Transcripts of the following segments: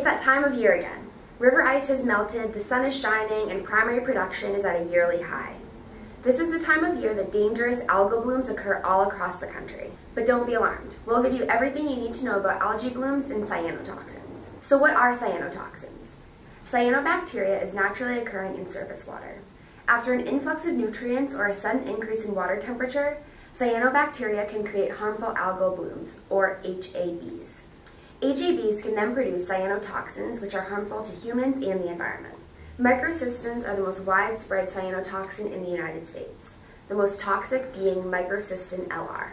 It's that time of year again. River ice has melted, the sun is shining, and primary production is at a yearly high. This is the time of year that dangerous algal blooms occur all across the country. But don't be alarmed. We'll give you everything you need to know about algae blooms and cyanotoxins. So what are cyanotoxins? Cyanobacteria is naturally occurring in surface water. After an influx of nutrients or a sudden increase in water temperature, cyanobacteria can create harmful algal blooms, or HABs. HABs can then produce cyanotoxins, which are harmful to humans and the environment. Microcystins are the most widespread cyanotoxin in the United States, the most toxic being microcystin LR.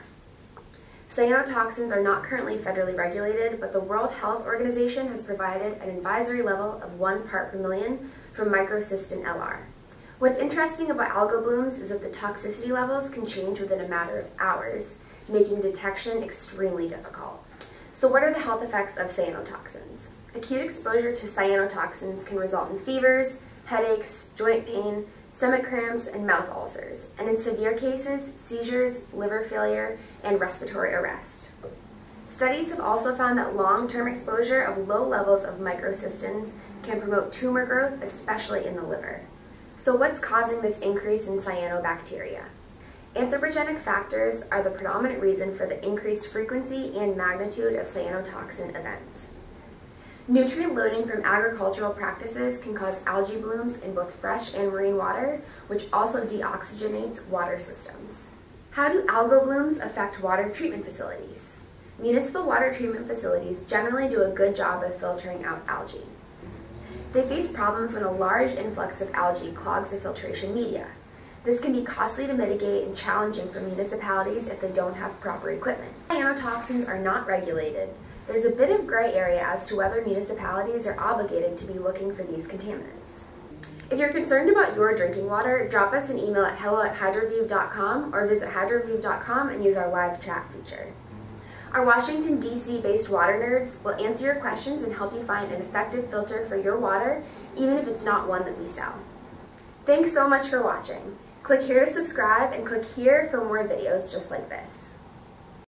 Cyanotoxins are not currently federally regulated, but the World Health Organization has provided an advisory level of 1 part per million for microcystin LR. What's interesting about algal blooms is that the toxicity levels can change within a matter of hours, making detection extremely difficult. So what are the health effects of cyanotoxins? Acute exposure to cyanotoxins can result in fevers, headaches, joint pain, stomach cramps, and mouth ulcers, and in severe cases, seizures, liver failure, and respiratory arrest. Studies have also found that long-term exposure of low levels of microcystins can promote tumor growth, especially in the liver. So what's causing this increase in cyanobacteria? Anthropogenic factors are the predominant reason for the increased frequency and magnitude of cyanotoxin events. Nutrient loading from agricultural practices can cause algae blooms in both fresh and marine water, which also deoxygenates water systems. How do algal blooms affect water treatment facilities? Municipal water treatment facilities generally do a good job of filtering out algae. They face problems when a large influx of algae clogs the filtration media. This can be costly to mitigate and challenging for municipalities if they don't have proper equipment. Cyanotoxins are not regulated. There's a bit of gray area as to whether municipalities are obligated to be looking for these contaminants. If you're concerned about your drinking water, drop us an email at hello@hydroviv.com or visit hydroviv.com and use our live chat feature. Our Washington, D.C. based water nerds will answer your questions and help you find an effective filter for your water, even if it's not one that we sell. Thanks so much for watching. Click here to subscribe and click here for more videos just like this.